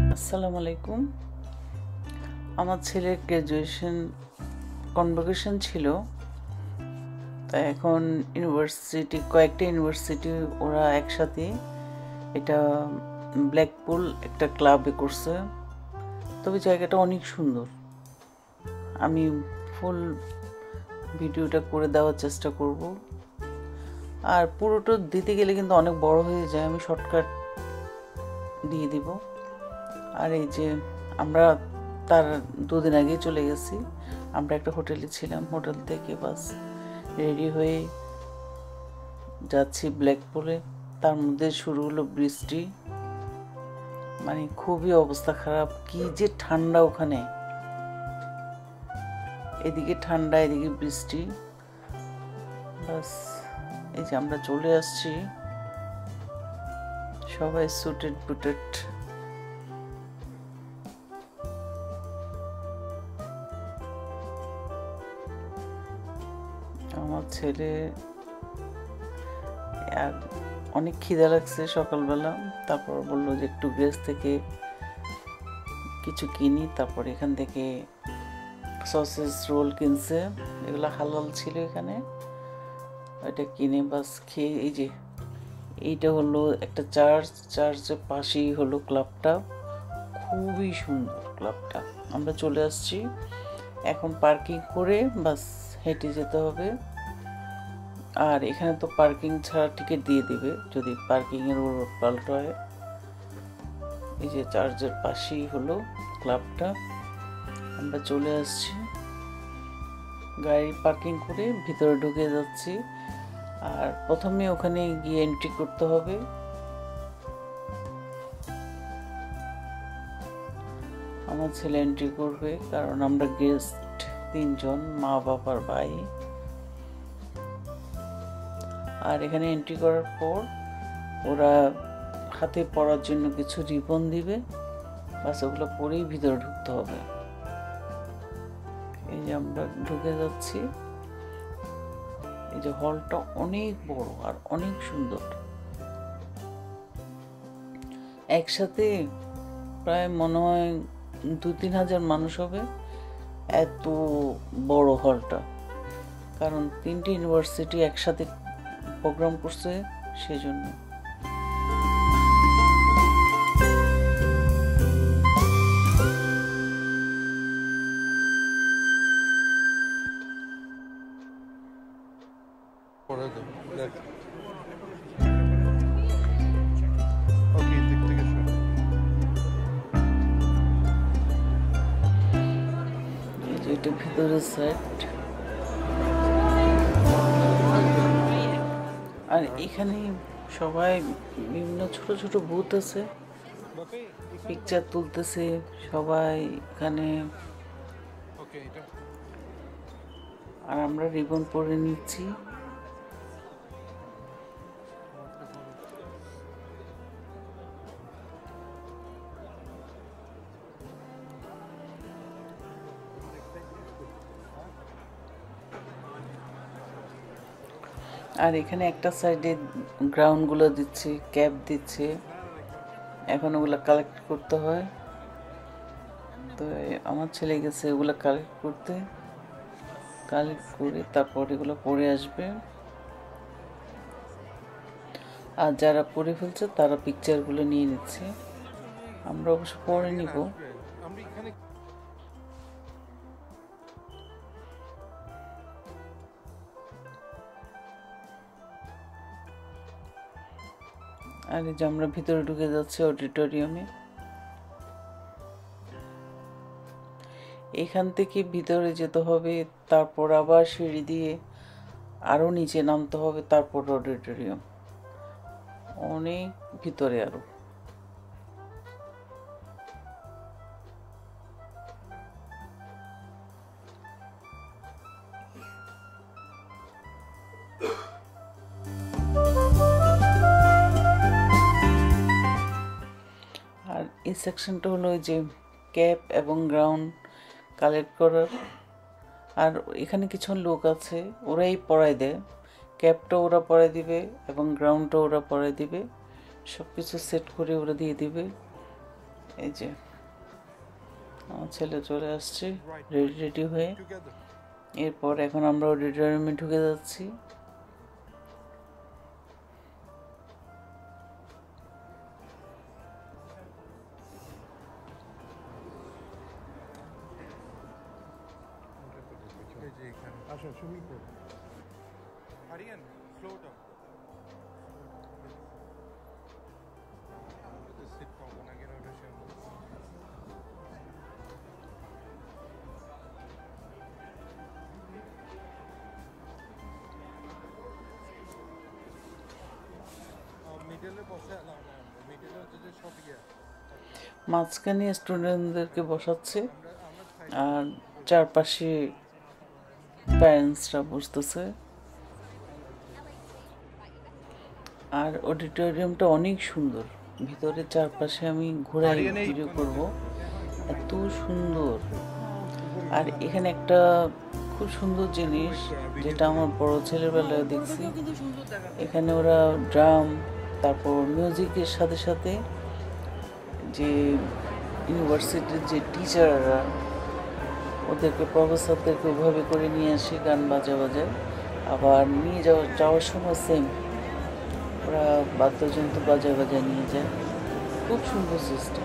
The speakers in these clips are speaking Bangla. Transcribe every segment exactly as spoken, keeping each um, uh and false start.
আসসালামু আলাইকুম। আমার ছেলের গ্র্যাজুয়েশন কনভোকেশন ছিল, তাই এখন ইউনিভার্সিটি কয়েকটা ইউনিভার্সিটি ওরা একসাথে এটা ব্ল্যাকপুল একটা ক্লাবে করছে। তবে জায়গাটা অনেক সুন্দর। আমি ফুল ভিডিওটা করে দেওয়ার চেষ্টা করব, আর পুরোটা দিতে গেলে কিন্তু অনেক বড় হয়ে যায়, আমি শর্টকাট দিয়ে দিব। আর এই যে আমরা তার দুদিন আগেই চলে গেছি, আমরা একটা হোটেলে ছিলাম, হোটেল থেকে বাস রেডি হয়ে যাচ্ছি ব্ল্যাকপুলে। তার মধ্যে শুরু হলো বৃষ্টি, মানে খুবই অবস্থা খারাপ। কি যে ঠান্ডা ওখানে, এদিকে ঠান্ডা এদিকে বৃষ্টি। বাস এই যে আমরা চলে আসছি, সবাই সুটেড বুটেড। আমার ছেলে আর অনেক খিদা লাগছে সকালবেলা, তারপর বললো যে একটু গ্রেস থেকে কিছু কিনি। তারপর এখান থেকে সসেস রোল কিনছে, এগুলো হালাল ছিল এখানে, এটা কিনে বাস খেয়ে। এই যে এইটা হলো একটা চার্চ, চার্চের পাশেই হলো ক্লাবটা, খুবই সুন্দর ক্লাবটা। আমরা চলে আসছি, এখন পার্কিং করে বাস হেঁটে যেতে হবে। আর এখানে তো পার্কিং ছাড়া টিকিট দিয়ে দিবে যদি পার্কিংয়ের ওলট পাল্ট হয়। এই যে চার্চের পাশেই হলো ক্লাবটা, আমরা চলে আসছি, গাড়ি পার্কিং করে ভিতরে ঢুকে যাচ্ছি। আর প্রথমে ওখানে গিয়ে এন্ট্রি করতে হবে। আমার ছেলে এন্ট্রি করবে, কারণ আমরা গেস্ট তিনজন, মা বাবার ভাই। আর এখানে এন্ট্রি করার পর ওরা হাতে পরার জন্য কিছু রিবন দিবে, বাস ওগুলো পরেই ভিতরে ঢুকতে হবে। এই যে আমরা ঢুকে যাচ্ছি। এই যে হলটা অনেক বড় আর অনেক সুন্দর, একসাথে প্রায় মনে হয় দু তিন হাজার মানুষ হবে, এত বড় হলটা। কারণ তিনটি ইউনিভার্সিটি একসাথে প্রোগ্রাম করছে সেজন্য। এটা ভিতরের সাইড। আর এখানে সবাই বিভিন্ন ছোট ছোট বুথ আছে, পিকচার তুলতেছে সবাই এখানে। আর আমরা রিবন পরে নিচ্ছি। আর এখানে একটা সাইডে গ্রাউন্ডগুলো দিচ্ছে, ক্যাপ দিচ্ছে, এখন ওগুলো কালেক্ট করতে হয়। তো আমার ছেলে গেছে ওগুলো কালেক্ট করতে, কালেক্ট করে তারপর এগুলো পরে আসবে। আর যারা পরে ফেলছে তারা পিকচারগুলো নিয়ে নিচ্ছে, আমরা অবশ্য পরে নিব। আর এই যে আমরা ভিতরে ঢুকে যাচ্ছি অডিটোরিয়ামে। এখান থেকে ভিতরে যেতে হবে, তারপর আবার সিঁড়ি দিয়ে আরও নিচে নামতে হবে, তারপর অডিটোরিয়াম অনেক ভিতরে আরো। আর এই সেকশনটা হলো ওই যে ক্যাপ এবং গ্রাউন্ড কালেক্ট করার। আর এখানে কিছু লোক আছে, ওরাই পড়ায় দেয়, ক্যাপটা ওরা পরাই দিবে এবং গ্রাউন্ডটা ওরা পরাই দিবে, সব কিছু সেট করে ওরা দিয়ে দিবে। এই যে আমার ছেলে চলে আসছে রেডি রেডি হয়ে। এরপর এখন আমরা অডিটোরিয়ামে ঢুকে যাচ্ছি। মাঝখানে স্টুডেন্টদেরকে বসাচ্ছে আর চারপাশে প্যারেন্টসরা বসতেছে। আর অডিটোরিয়ামটা অনেক সুন্দর, ভিতরে চারপাশে আমি ঘোরাই ভিডিও করব, এত সুন্দর। আর এখানে একটা খুব সুন্দর জিনিস যেটা আমার বড় ছেলের বেলায় দেখছি, এখানে ওরা ড্রাম তারপর মিউজিকের সাথে সাথে যে ইউনিভার্সিটির যে টিচাররা ওদেরকে প্রফেসরদেরকে ওভাবে করে নিয়ে আসে গান বাজা বাজায়, আবার নিয়ে যাওয়া যাওয়ার সময় সেম ওরা বাদ্যযন্ত্র বাজা বাজা নিয়ে যায়। খুব সুন্দর সিস্টেম।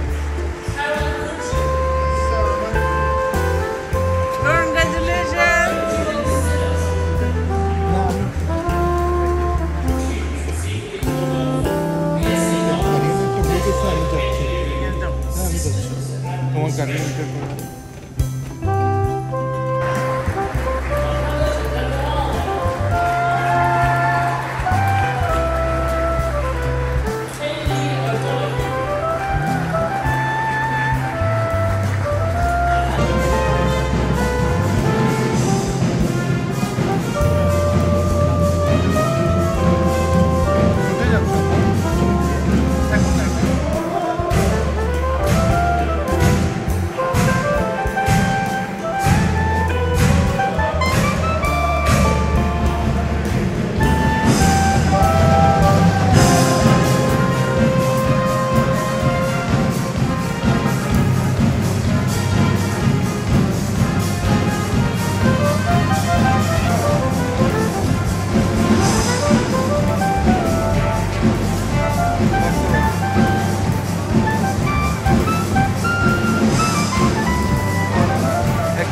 Congratulations!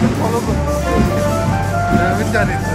ফলো করতেছে আমি জানি না।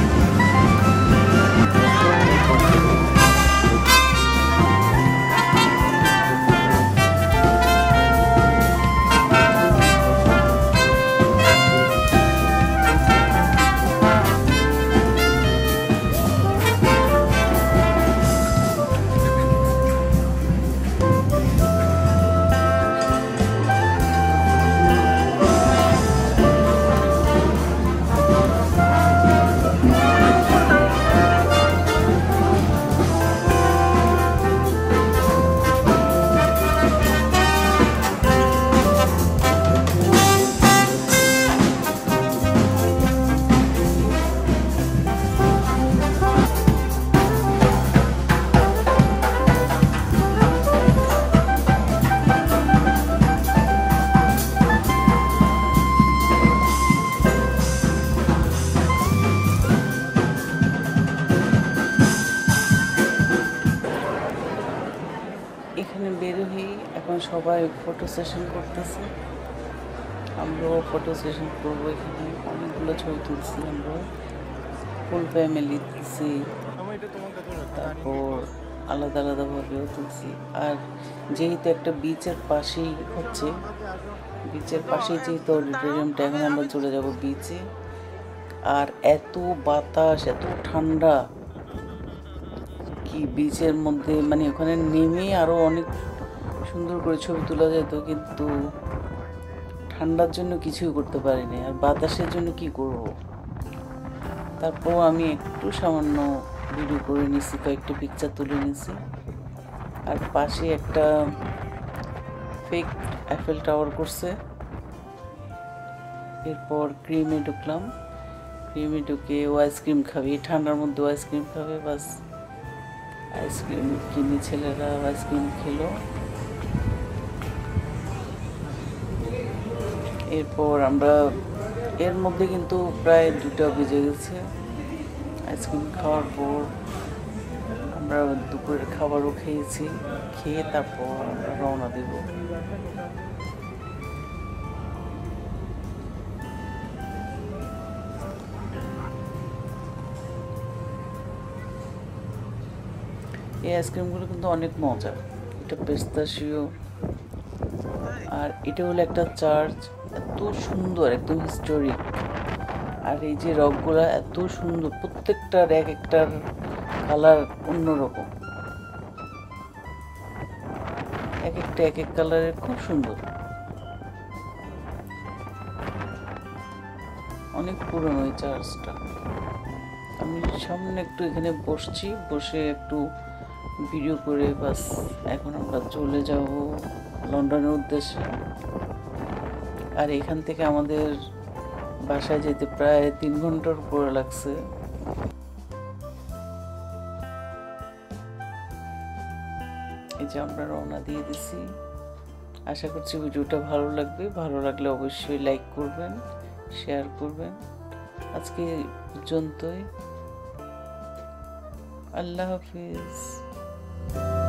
এখানে বের হয়ে এখন সবাই ফটো সেশন করতেছে, আমরাও ফটো সেশন করবো। এখানে অনেকগুলো ছবি তুলছি আমরা, ফুল ফ্যামিলি তুলছি, তারপর আলাদা আলাদাভাবেও তুলছি। আর যেহেতু একটা বিচের পাশেই হচ্ছে, বিচের পাশেই যেহেতু অডিটোরিয়ামটা, এখন আমরা চলে যাব বিচে। আর এত বাতাস, এত ঠান্ডা, কি বিচের মধ্যে মানে ওখানে নেমে আরও অনেক সুন্দর করে ছবি তোলা যেত, কিন্তু ঠান্ডার জন্য কিছুই করতে পারিনি। আর বাতাসের জন্য কি করব। তারপর আমি একটু সামান্য ভিডিও করে নিছি, কয়েকটা পিকচার তুলে নিছি। আর পাশে একটা ফেক আইফেল টাওয়ার করছে। এরপর ক্রিমে ঢুকলাম, ক্রিমে ঢুকে ও আইসক্রিম খাবে, ঠান্ডার মধ্যে ও আইসক্রিম খাবে, বাস আইসক্রিম কিনে ছেলেরা আইসক্রিম খেলো। এরপর আমরা এর মধ্যে কিন্তু প্রায় দুটা বেজে গেছে। আইসক্রিম খাওয়ার পর আমরা দুপুরের খাবারও খেয়েছি, খেয়ে তারপর আমরা রওনা দেব। এই আইসক্রিমগুলো কিন্তু অনেক মজা। এটা পিস্তাশিও, আর এটা হলো একটা চার্চ, এত সুন্দর, একদম হিস্টোরিক। আর এই যে রকগুলা এত সুন্দর, প্রত্যেকটার এক একটার কালার অন্যরকম, এক একটা এক এক কালারের, খুব সুন্দর, অনেক পুরনো এই চার্চটা। আমি সামনে একটু এখানে বসছি, বসে একটু ভিডিও করে বাস এখন আমরা চলে যাব লন্ডনের উদ্দেশ্যে। আর এখান থেকে আমাদের বাসায় যেতে প্রায় তিন ঘন্টার উপরে লাগছে। এই যে আমরা রওনা দিয়ে দিছি। আশা করছি ভিডিওটা ভালো লাগবে, ভালো লাগলে অবশ্যই লাইক করবেন, শেয়ার করবেন। আজকে পর্যন্তই, আল্লাহ হাফিজ।